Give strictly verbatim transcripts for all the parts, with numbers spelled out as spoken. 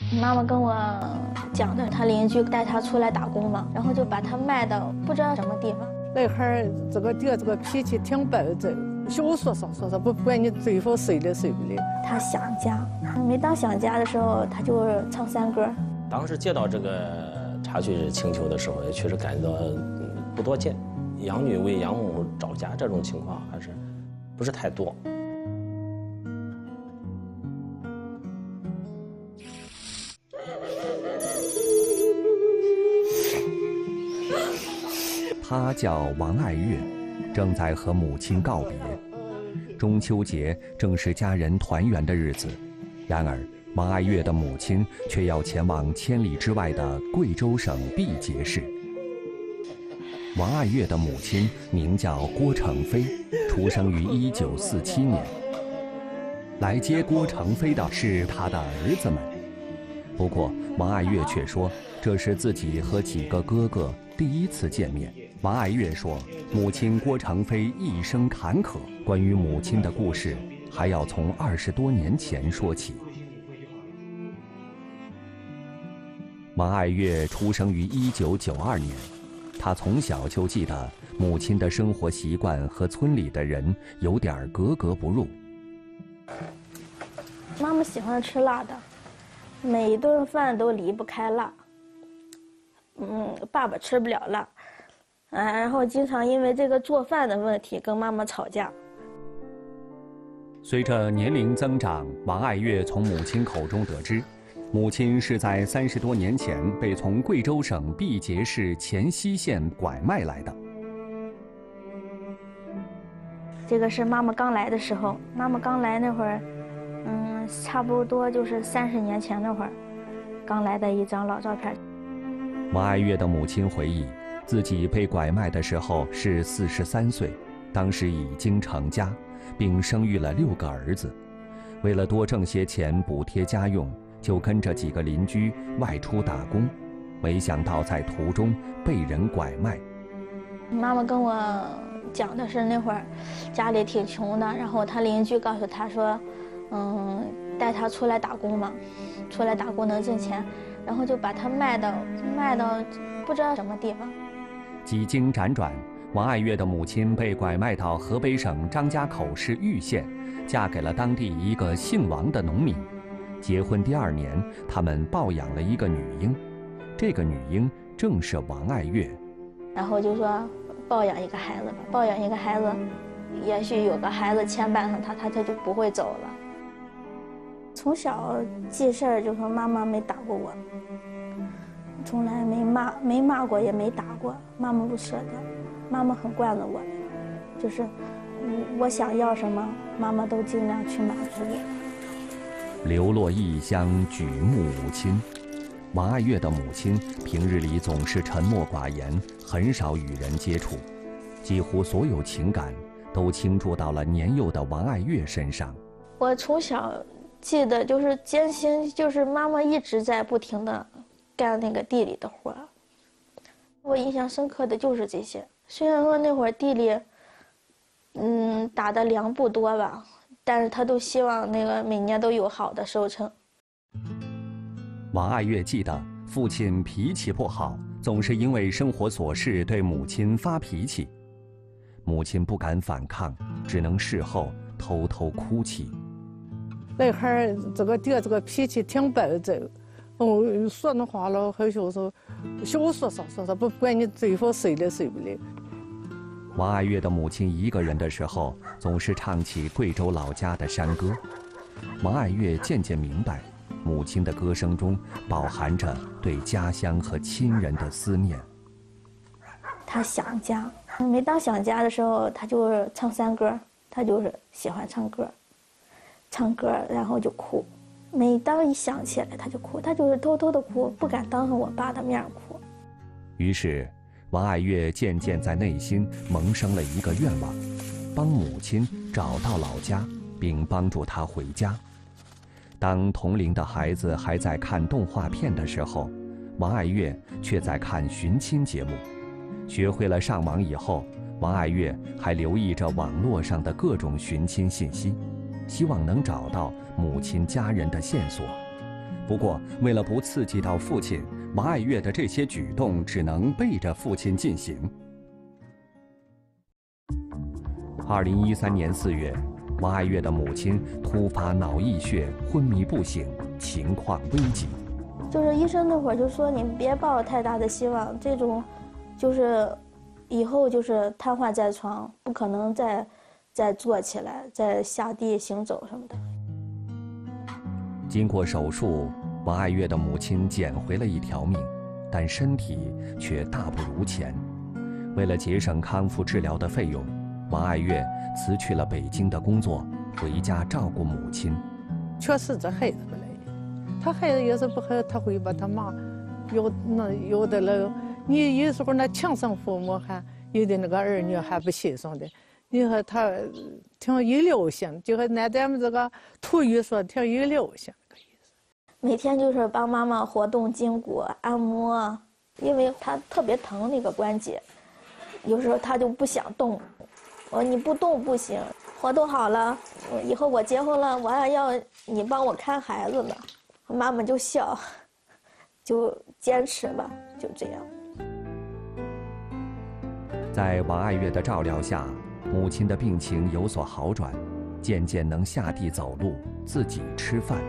妈妈跟我讲的，她邻居带她出来打工嘛，然后就把她卖到不知道什么地方。 那孩儿这个爹这个脾气挺暴躁，小说上说说不管你最后睡了睡不了。 他想家，每当想家的时候，他就唱山歌。 当时接到这个插叙请求的时候，也确实感觉到不多见，养女为养母找家这种情况还是不是太多。 他叫王爱月，正在和母亲告别。中秋节正是家人团圆的日子，然而王爱月的母亲却要前往千里之外的贵州省毕节市。王爱月的母亲名叫郭成飞，出生于一九四七年。来接郭成飞的是他的儿子们，不过王爱月却说，这是自己和几个哥哥第一次见面。王爱月说，母亲郭成飞一生坎坷，关于母亲的故事还要从二十多年前说起。王爱月出生于一九九二年，她从小就记得母亲的生活习惯和村里的人有点格格不入。 妈妈喜欢吃辣的，每一顿饭都离不开辣。嗯，爸爸吃不了辣。嗯，然后经常因为这个做饭的问题跟妈妈吵架。 随着年龄增长，王爱月从母亲口中得知，母亲是在三十多年前被从贵州省毕节市黔西县拐卖来的。 这个是妈妈刚来的时候，妈妈刚来那会儿，嗯，差不多就是三十年前那会儿，刚来的一张老照片。 王爱月的母亲回忆，自己被拐卖的时候是四十三岁，当时已经成家，并生育了六个儿子。为了多挣些钱补贴家用，就跟着几个邻居外出打工，没想到在途中被人拐卖。 妈妈跟我讲的是那会儿家里挺穷的，然后她邻居告诉她说，嗯，带她出来打工嘛，出来打工能挣钱，然后就把她卖到卖到不知道什么地方。 几经辗转，王爱月的母亲被拐卖到河北省张家口市玉县，嫁给了当地一个姓王的农民。结婚第二年，他们抱养了一个女婴，这个女婴正是王爱月。 然后就说抱养一个孩子吧，抱养一个孩子，也许有个孩子牵绊上他，他他就不会走了。从小记事儿就说妈妈没打过我。从来没骂，没骂过，也没打过，妈妈不舍得，妈妈很惯着我们，就是我想要什么，妈妈都尽量去满足我。 流落异乡，举目无亲。王爱月的母亲平日里总是沉默寡言，很少与人接触，几乎所有情感都倾注到了年幼的王爱月身上。 我从小记得就是艰辛，就是妈妈一直在不停的干那个地里的活，我印象深刻的就是这些。虽然说那会儿地里，嗯，打的粮不多吧，但是他都希望那个每年都有好的收成。 王爱月记得，父亲脾气不好，总是因为生活琐事对母亲发脾气，母亲不敢反抗，只能事后偷偷哭泣。 那孩儿这个爹这个脾气挺暴躁。哦，说那话了，好像说小说上说说不管你最后睡了睡不了。 王爱月的母亲一个人的时候，总是唱起贵州老家的山歌。王爱月渐渐明白，母亲的歌声中饱含着对家乡和亲人的思念。 她想家，每当想家的时候，她就是唱山歌，她就是喜欢唱歌，唱歌然后就哭。每当一想起来，他就哭，他就是偷偷的哭，不敢当着我爸的面哭。 于是，王爱月渐渐在内心萌生了一个愿望，帮母亲找到老家，并帮助她回家。当同龄的孩子还在看动画片的时候，王爱月却在看寻亲节目。学会了上网以后，王爱月还留意着网络上的各种寻亲信息，希望能找到母亲家人的线索。 不过，为了不刺激到父亲，王爱月的这些举动只能背着父亲进行。二零一三年四月，王爱月的母亲突发脑溢血，昏迷不醒，情况危急。 就是医生那会儿就说你别抱太大的希望，这种就是以后就是瘫痪在床，不可能再再坐起来、再下地行走什么的。 经过手术，王爱月的母亲捡回了一条命，但身体却大不如前。为了节省康复治疗的费用，王爱月辞去了北京的工作，回家照顾母亲。 确实这孩子不来，他孩子要是不好，他会把他骂。有那有的了，你有时候那亲生父母还有的那个儿女还不欣赏的。你说他挺有流行，就和拿咱们这个土语说挺有流行。 每天就是帮妈妈活动筋骨、按摩，因为她特别疼那个关节，有时候她就不想动。我说你不动不行，活动好了，以后我结婚了，我还要你帮我看孩子呢。妈妈就笑，就坚持吧，就这样。 在王爱月的照料下，母亲的病情有所好转，渐渐能下地走路，自己吃饭。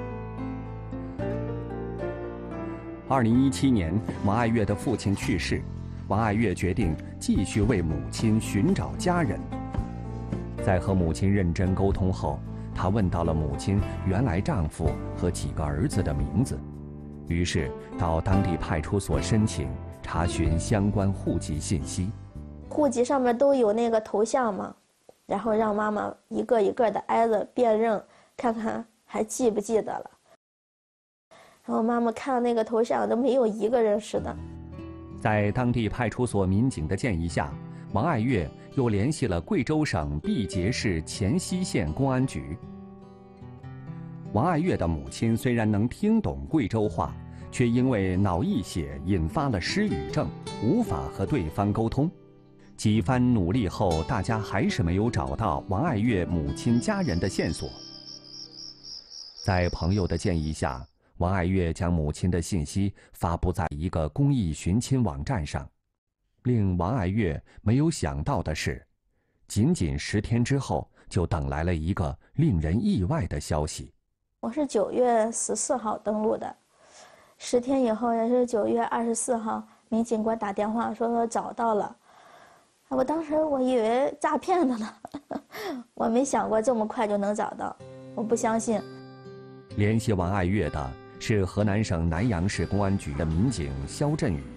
二零一七年，王爱月的父亲去世，王爱月决定继续为母亲寻找家人。在和母亲认真沟通后，她问到了母亲原来丈夫和几个儿子的名字，于是到当地派出所申请查询相关户籍信息。 户籍上面都有那个头像嘛，然后让妈妈一个一个的挨着辨认，看看还记不记得了。然后妈妈看那个头像都没有一个认识的。 在当地派出所民警的建议下，王爱月又联系了贵州省毕节市黔西县公安局。王爱月的母亲虽然能听懂贵州话，却因为脑溢血引发了失语症，无法和对方沟通。几番努力后，大家还是没有找到王爱月母亲家人的线索。在朋友的建议下，王爱月将母亲的信息发布在一个公益寻亲网站上。令王爱月没有想到的是，仅仅十天之后，就等来了一个令人意外的消息。 我是九月十四号登录的，十天以后也是九月二十四号，民警给我打电话说说找到了。我当时我以为诈骗的呢，我没想过这么快就能找到，我不相信。 联系王爱月的是河南省南阳市公安局的民警肖振宇。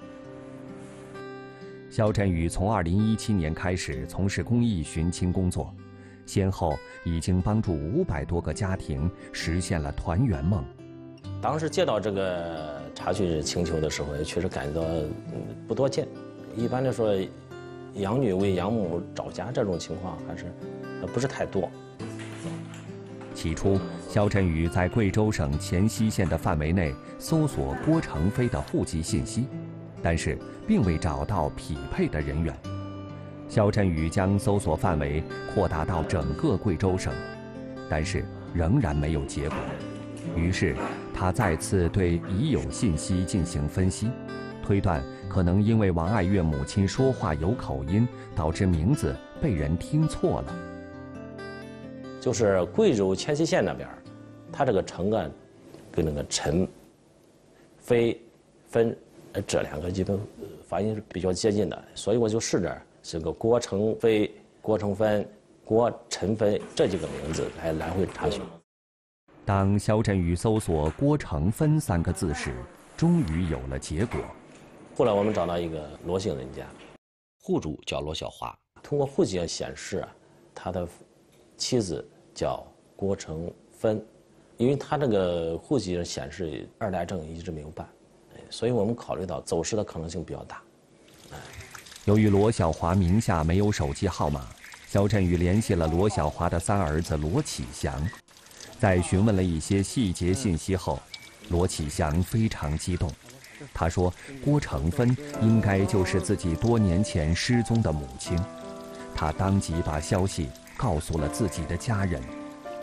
肖振宇从二零一七年开始从事公益寻亲工作，先后已经帮助五百多个家庭实现了团圆梦。 当时接到这个查询请求的时候，也确实感觉到不多见。一般来说，养女为养母找家这种情况还是不是太多。 起初，肖振宇在贵州省黔西县的范围内搜索郭成飞的户籍信息，但是并未找到匹配的人员。肖振宇将搜索范围扩大到整个贵州省，但是仍然没有结果。于是，他再次对已有信息进行分析，推断可能因为王爱月母亲说话有口音，导致名字被人听错了。 就是贵州黔西县那边，他这个成啊，跟那个陈、飞、分这两个基本发音是比较接近的，所以我就试着这个郭成飞、郭成分、郭陈分这几个名字来来回查询。 当肖振宇搜索郭成分三个字时，终于有了结果。 后来我们找到一个罗姓人家，户主叫罗小华，通过户籍显示啊，他的妻子叫郭成芬，因为他这个户籍显示二代证一直没有办，所以我们考虑到走失的可能性比较大。 由于罗小华名下没有手机号码，肖振宇联系了罗小华的三儿子罗启祥。在询问了一些细节信息后，罗启祥非常激动。他说郭成芬应该就是自己多年前失踪的母亲，他当即把消息告诉了自己的家人。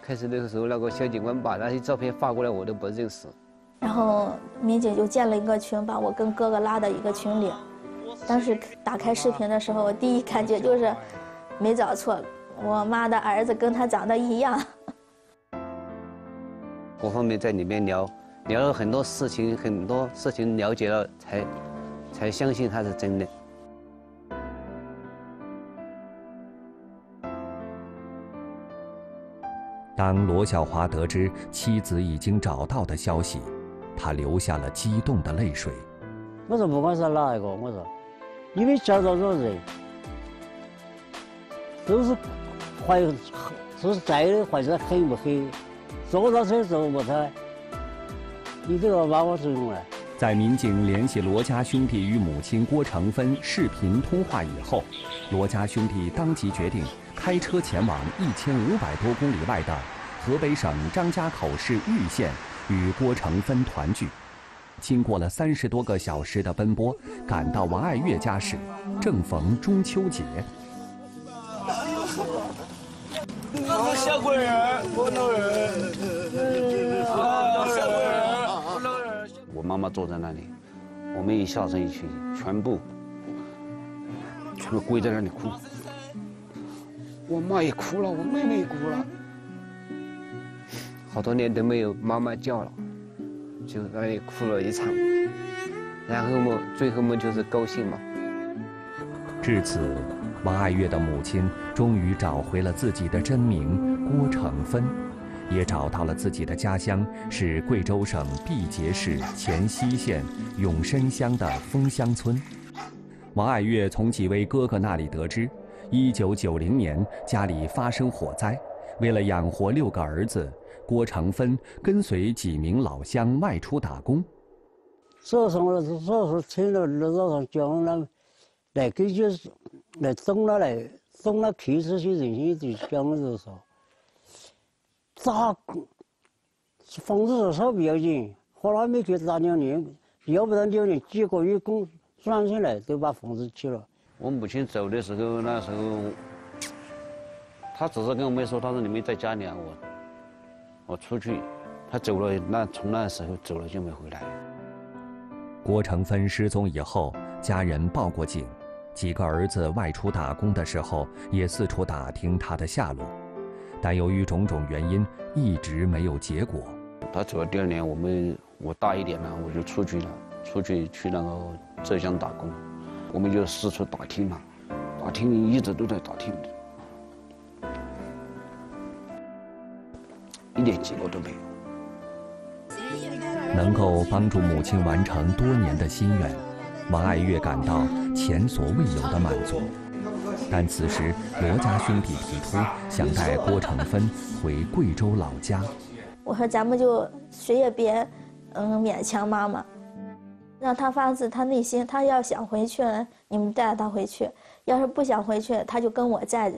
开始那个时候，那个小警官把那些照片发过来，我都不认识。 然后民警就建了一个群，把我跟哥哥拉到一个群里。当时打开视频的时候，我第一感觉就是没找错，我妈的儿子跟他长得一样。 我后面在里面聊聊了很多事情，很多事情了解了，才才相信他是真的。 当罗小华得知妻子已经找到的消息，他流下了激动的泪水。 我说不管是哪一个，我说，因为找到这人，都是怀，说实在的，怀着黑不黑，坐到车走不开，你都要把我追过来。 在民警联系罗家兄弟与母亲郭成芬视频通话以后，罗家兄弟当即决定开车前往一千五百多公里外的河北省张家口市玉县与郭成芬团聚。经过了三十多个小时的奔波，赶到王爱月家时，正逢中秋节。 那是小鬼儿，我老人，啊，小鬼儿，我老人。 我妈妈坐在那里，我们一下车一去，全部全部跪在那里哭。我妈也哭了，我妹妹也哭了，好多年都没有妈妈叫了。就在那里哭了一场，然后嘛，最后嘛就是高兴嘛。 至此，王爱月的母亲终于找回了自己的真名郭成芬，也找到了自己的家乡是贵州省毕节市黔西县永深乡的枫香村。王爱月从几位哥哥那里得知，一九九零年家里发生火灾，为了养活六个儿子，郭成芬跟随几名老乡外出打工。 所以说，我所以说听了路道上讲了，来根据来动了来动了开出去人心就讲就是说，咋房子多少不要紧，后来没去打两年，要不然两年几个月工转下来都把房子去了。 我母亲走的时候，那时候，她只是跟我们说，她说你们在家里啊，我。我出去，他走了，那从那时候走了就没回来。 郭成芬失踪以后，家人报过警，几个儿子外出打工的时候也四处打听他的下落，但由于种种原因，一直没有结果。 他走了第二年，我们我大一点了，我就出去了，出去去那个浙江打工，我们就四处打听了，打听一直都在打听。一点结果都没有。 能够帮助母亲完成多年的心愿，王爱月感到前所未有的满足。但此时，罗家兄弟提出想带郭成芬回贵州老家。 我说咱们就谁也别，嗯，勉强妈妈，让她发自她内心，她要想回去，你们带她回去；要是不想回去，她就跟我在。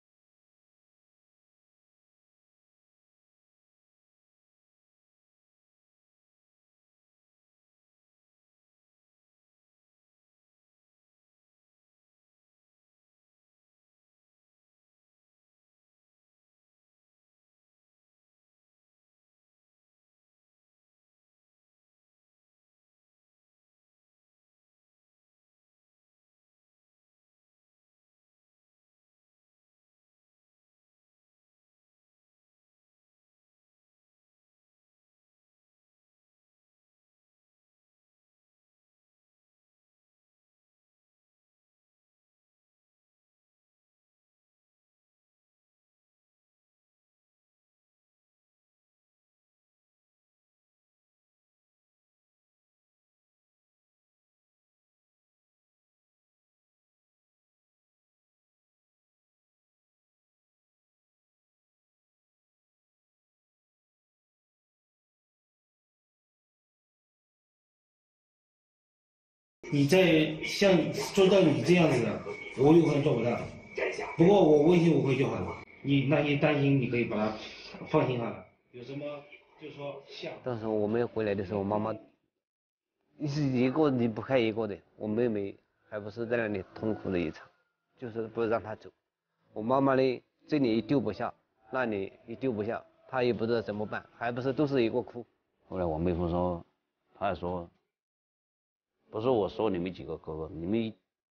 你再像做到你这样子的，我有可能做不到。不过我问心无愧就好了。你那些担心，你可以把它放心好了。有什么就说像。 当时我们回来的时候，妈妈是一个离不开一个的，我妹妹还不是在那里痛苦的一场，就是不让她走。我妈妈呢，这里也丢不下，那里也丢不下， 他也不知道怎么办，还不是都是一个哭。 后来我妹夫说，他还说，不是我说你们几个哥哥，你们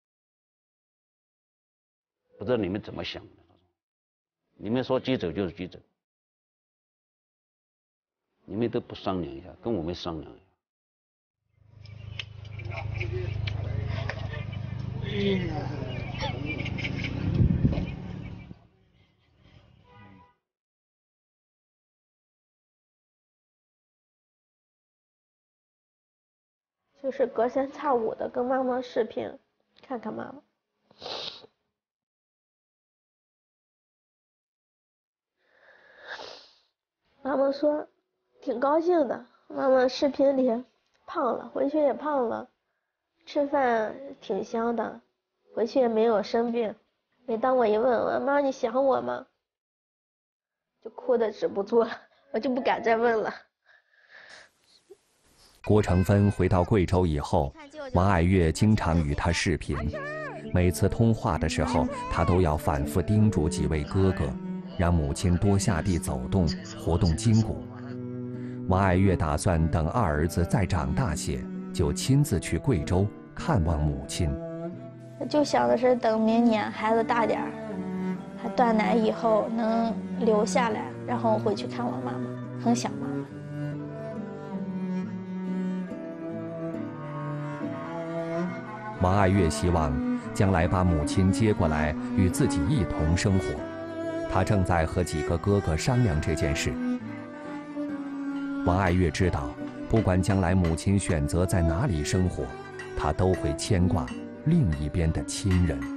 不知道你们怎么想的，你们说接走就是接走，你们都不商量一下，跟我们商量一下。 就是隔三差五的跟妈妈视频，看看妈妈。妈妈说挺高兴的，妈妈视频里胖了，回去也胖了，吃饭挺香的，回去也没有生病。每当我一问我妈你想我吗，就哭得止不住了，我就不敢再问了。 郭成芬回到贵州以后，王爱月经常与他视频，每次通话的时候，他都要反复叮嘱几位哥哥，让母亲多下地走动，活动筋骨。王爱月打算等二儿子再长大些，就亲自去贵州看望母亲。 就想的是等明年孩子大点儿，还断奶以后能留下来，然后回去看我妈妈，很想妈妈。 王爱月希望将来把母亲接过来与自己一同生活，她正在和几个哥哥商量这件事。王爱月知道，不管将来母亲选择在哪里生活，她都会牵挂另一边的亲人。